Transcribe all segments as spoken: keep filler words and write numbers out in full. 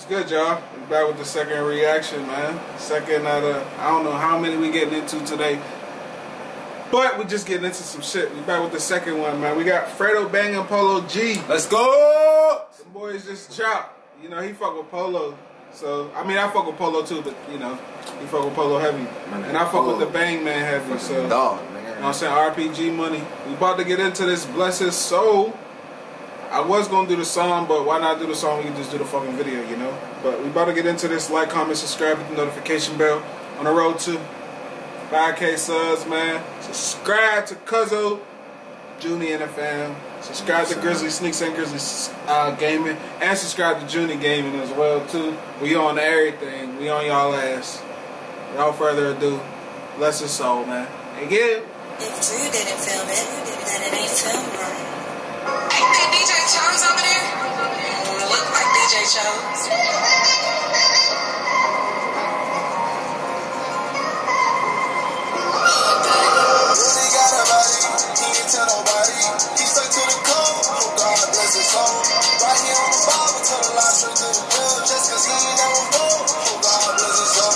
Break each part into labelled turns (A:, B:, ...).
A: good, y'all? We back with the second reaction, man. Second out of, I don't know how many we getting into today. But we just getting into some shit. We back with the second one, man. We got Fredo Bang and Polo G.
B: Let's go!
A: Some boys just chopped. You know, he fuck with Polo. So, I mean, I fuck with Polo too, but, you know, he fuck with Polo heavy. Man, and I fuck Polo. with the Bang Man heavy, so.
B: Dog,
A: you know what I'm saying? R P G money. We about to get into this Bless His Soul. I was going to do the song, but why not do the song? We can just do the fucking video, you know? But we about to get into this. Like, comment, subscribe, hit the notification bell. On the road to five K subs, man. Subscribe to Cuzzo, Junie and the fam. Subscribe to Grizzly Sneaks and Grizzly uh, Gaming. And subscribe to Junie Gaming as well, too. We on everything. We on y'all ass. Without further ado, bless his soul, man. And yeah.
C: If Drew didn't film it, then it ain't filmed right.
D: Ain't that D J Chose over there? Look like D J Chose. Really got a body, he ain't tell nobody. He stuck to the code, oh God bless his soul. Right here on the Bible, tell the lie straight to the world. Just cause he ain't never fall, oh God bless his soul.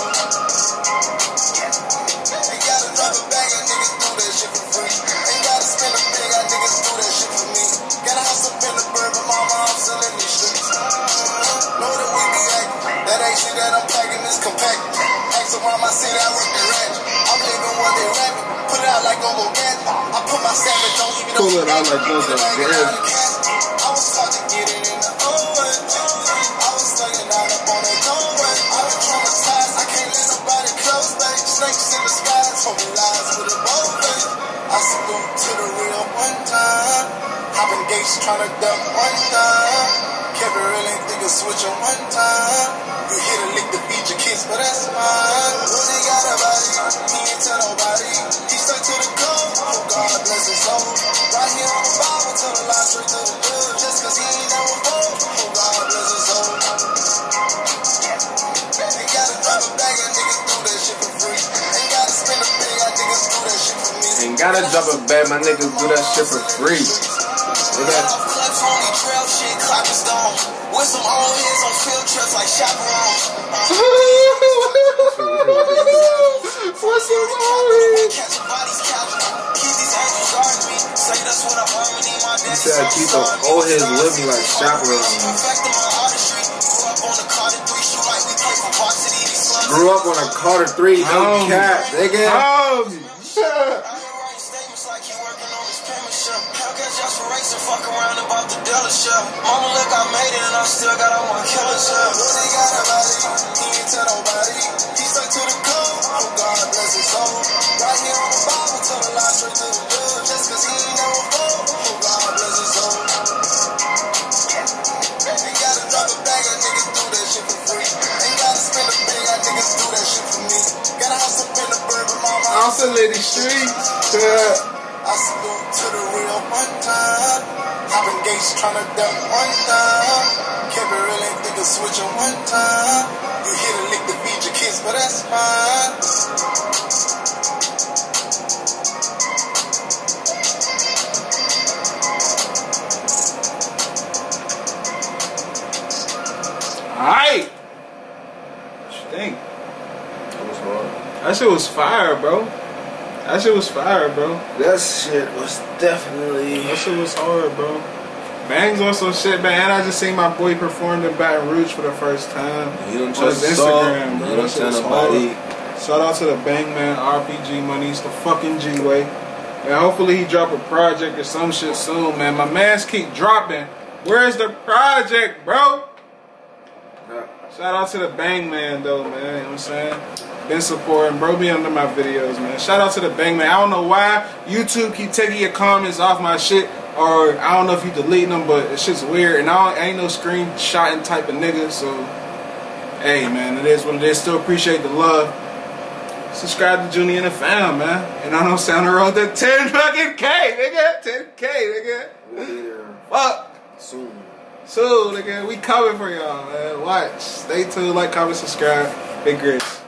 D: Ain't gotta drop a bag, and niggas do that shit for free. Ain't gotta spend a big, I niggas do that shit for me. Got a house up in the bird, but my mom's still in these streets. Know that we be acting. That ain't shit that I'm packing is compact. Ask around my city, I work the ranch. I'm living what they rapping. Put it out like Gogo Gat. I put my savage on even
A: Pull it out like Gogo Gat.
D: I was taught to get it in the old way. I was slugging out up on that cold way. I've been traumatized. I can't let nobody close, babe. Snakes in the skies, told me lies with a bold face. I salute to the real one time. Hopping gates tryna duck one time. Kept it real, ain't think of switching one time. You hit a lick to feed your kids, but that's fine. Really got a body, he ain't tell nobody. He stuck to the code, oh God bless his soul. Right here on the Bible, tell the lie straight to the good. Just cause he ain't never fall, oh God bless his soul. Ain't gotta drop a bag, and niggas do that shit for free. Ain't gotta spend a big, I niggas do that shit for me.
B: Ain't gotta drop a bag, my niggas do that shit for free. They got
D: Tony trail shit, clap is gone. With some old heads on field trips like chaperones.
A: What's up, Ollie?
D: Catch bodies casual. Keep these angels guard me. Say that's what I'm harmony. My
B: He said keep the old heads living like chaperones.
D: Perfecting my artistry. Grew up on the Carter three shoe like we play for varsity. These slugs.
B: Grew up on a Carter three, no
A: Um,
B: cap, nigga.
A: Um,
D: Fuck around about the dealership. Mama, look, I made it and I still got all my killers up. Really got a body, he ain't tell nobody. He stuck to the code, oh God bless his soul. Right here on the Bible, tell the lie straight to the good. Just cause he ain't never fall, oh God bless his soul. Ain't gotta drop a bag, I niggas do that shit for free. Ain't gotta spend a big, I niggas do that shit for me. Got a house up in the bird, but mama,
A: I'm still in the street. Yeah.
D: I salute to the real one time. Hopping gates tryna duck one time. Kept it real, ain't think of switching one time. You hit a lick to feed your kids, but that's fine.
A: Alright. What you think?
B: That was hard.
A: That shit was fire, bro. That shit was fire, bro.
B: That shit was definitely.
A: That shit was hard, bro. Bang's on some shit, man. And I just seen my boy perform in Baton Rouge for the first time.
B: You don't
A: on
B: trust
A: his
B: Instagram,
A: Instagram, bro.
B: you
A: That
B: don't
A: shit
B: tell
A: was
B: nobody.
A: hard. Shout out to the Bang Man, R P G money. It's the fucking G-Way. And hopefully he drop a project or some shit soon, man. My mans keep dropping. Where's the project, bro? Shout out to the Bang Man, though, man. You know what I'm saying? Been supporting, bro. Be under my videos, man. Shout out to the Bang Man. I don't know why YouTube keep taking your comments off my shit, or I don't know if you deleting them, but it's just weird. And I, don't, I ain't no screenshotting type of nigga, so hey, man, it is what it is. Still appreciate the love. Subscribe to Junie and the fam, man. And I don't sound the road to ten fucking K, nigga. ten K, nigga.
B: We'll be there
A: Fuck.
B: soon.
A: So, nigga, we coming for y'all, man. Watch. Stay tuned, like, comment, subscribe. Big grits.